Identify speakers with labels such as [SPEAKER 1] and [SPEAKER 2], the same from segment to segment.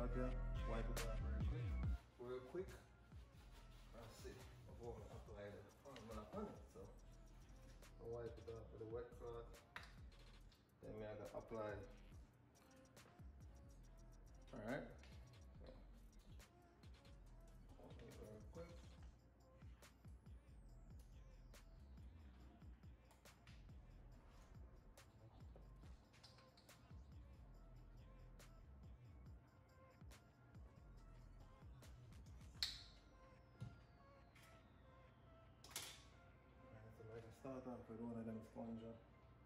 [SPEAKER 1] start here, wipe it off real quick. That's it. Before I apply the formula on it, so I wipe it off with a wet cloth. Then I gotta apply. All right. So, open it real quick. So I can start off with one of them sponges.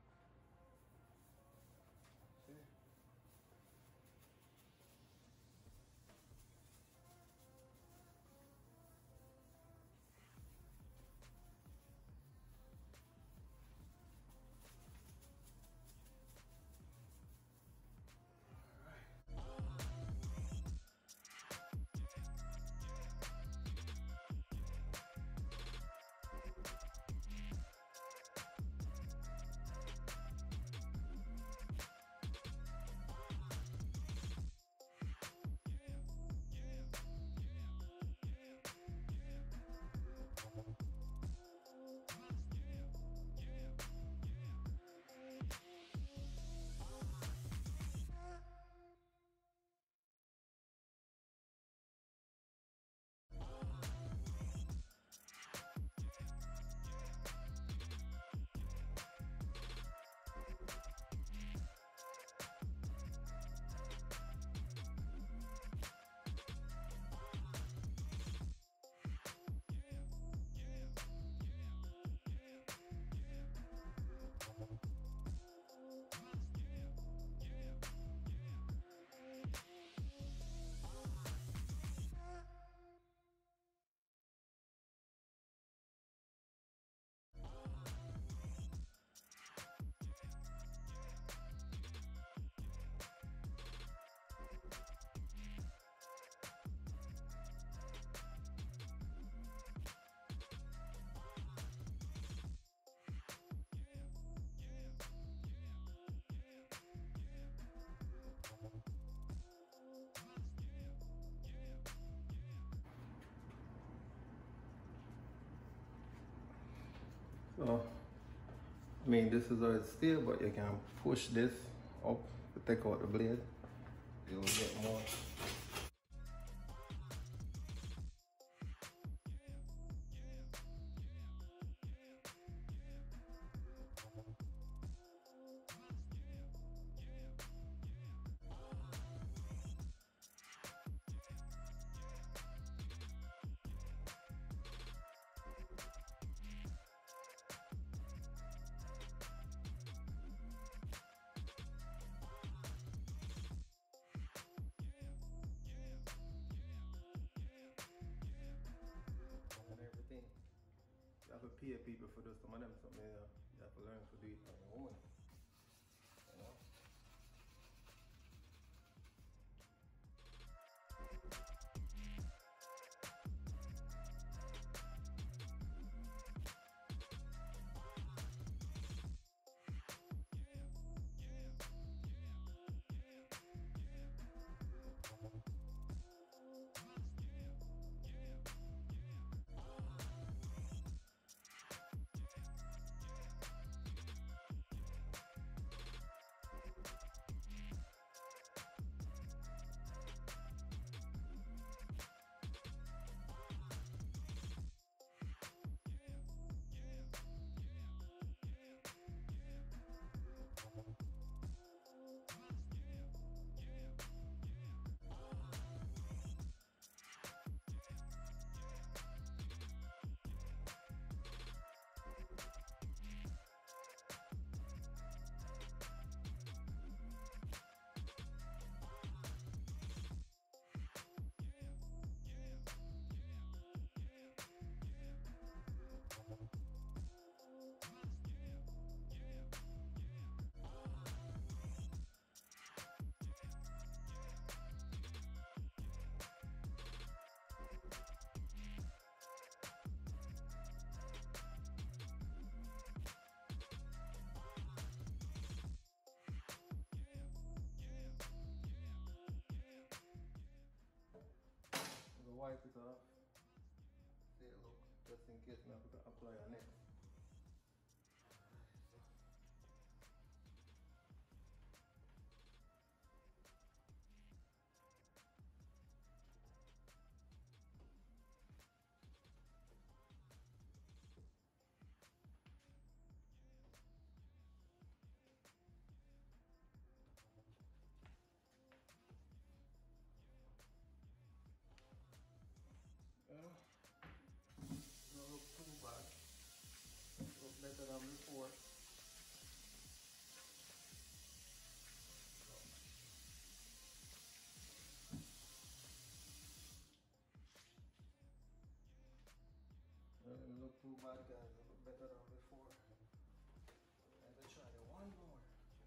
[SPEAKER 1] See? So, I mean, this is how it's still, but you can push this up to take out the blade. You'll get more. And everything. You have to pay people for this. Some of them, something you have to learn to do it on your own. You know? wipe it off. See, look, just in case I have to apply on next. Don't look too bad. Look better than before. Doesn't look too bad, guys. It look better than before. Let's try it one more.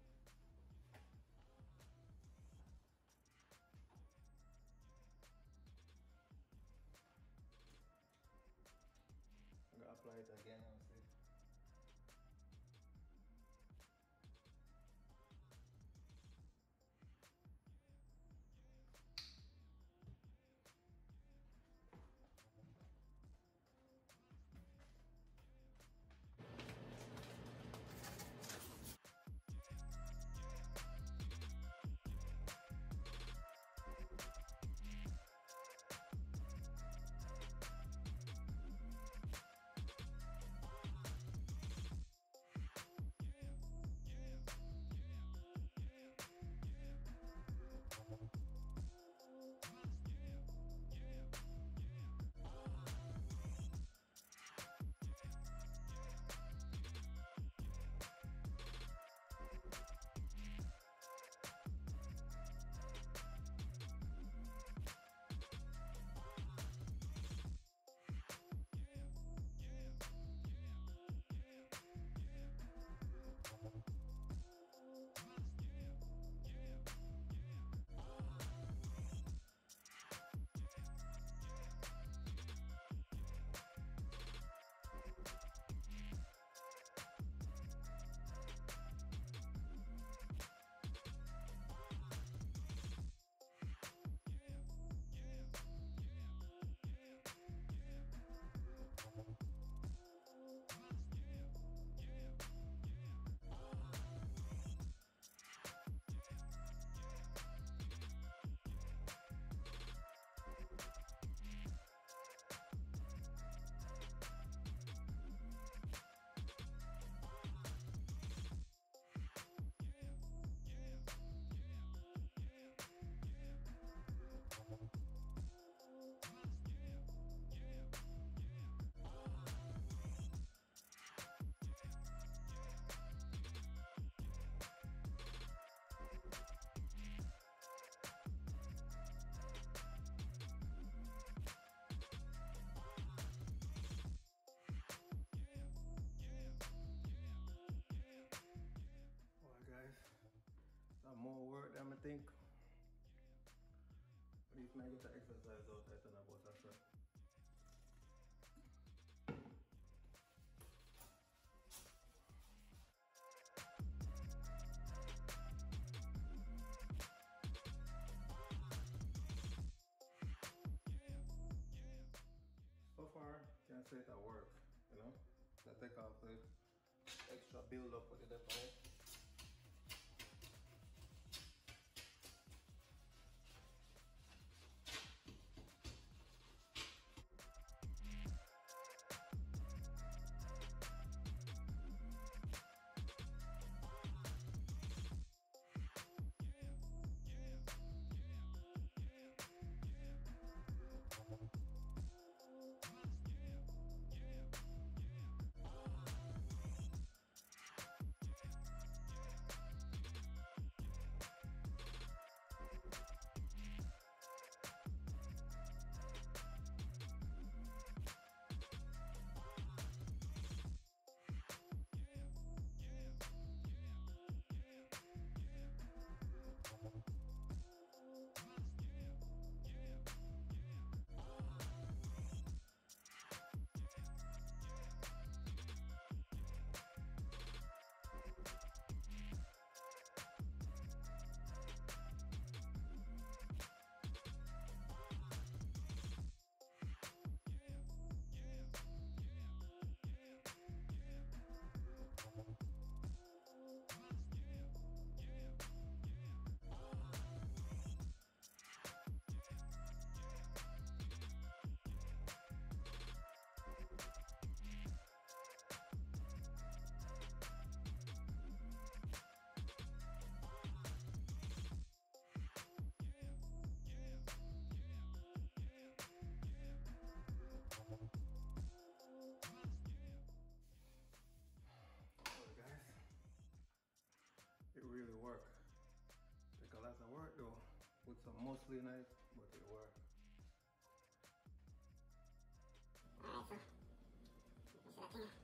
[SPEAKER 1] I'm gonna apply it again and see. Some more work than I think. At least I get the exercise out there and about that sweat. So far, can't say it at work, you know? I take off the extra build up with the definitely. mostly night, but it works.
[SPEAKER 2] Alright, so that's that thing.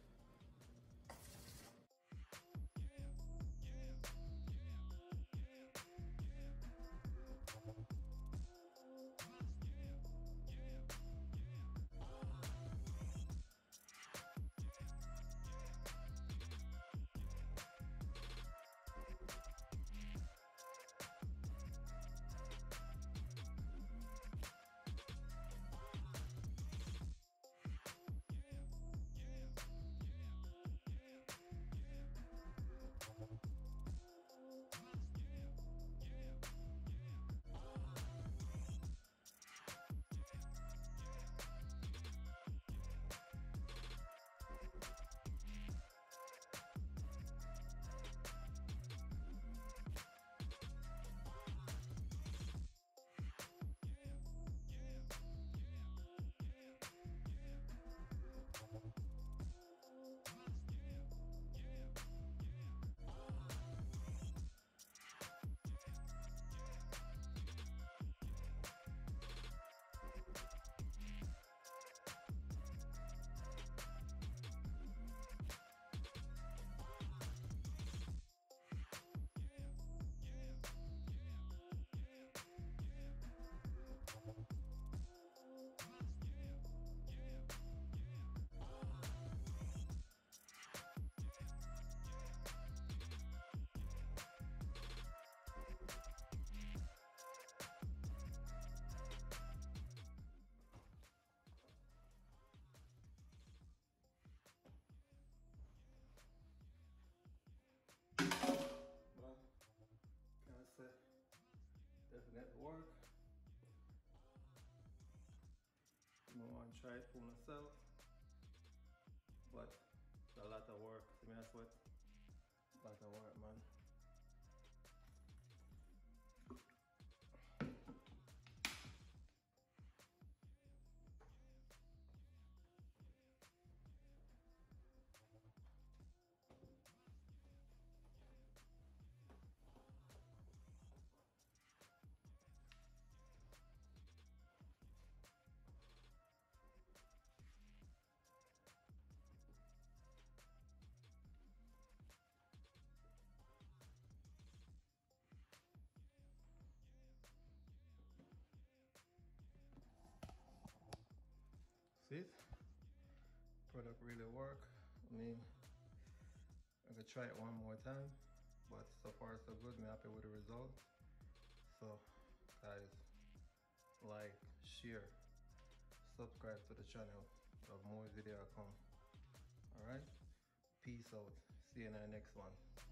[SPEAKER 1] Well, can't say definitely work. I want to try it for myself, but it's a lot of work. See me, I sweat. A lot of work, man. See it? Product really work. I mean, I could try it one more time, but so far so good. I'm happy with the result. So guys, like, share, subscribe to the channel. Have more video come. All right, peace out. See you in the next one.